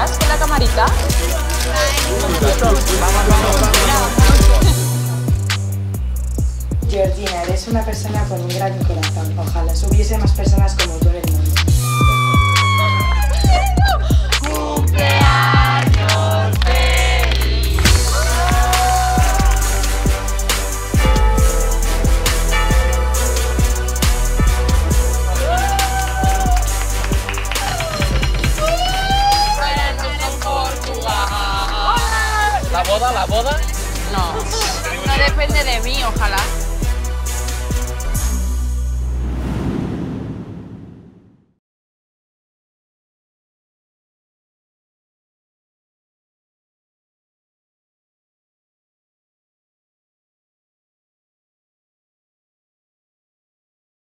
grabas con la camarita? Georgina, eres una persona con un gran corazón. Ojalá hubiese más personas como tú en el mundo. ¡Cumpleaños feliz! ¿La boda? No, no depende de mí, ojalá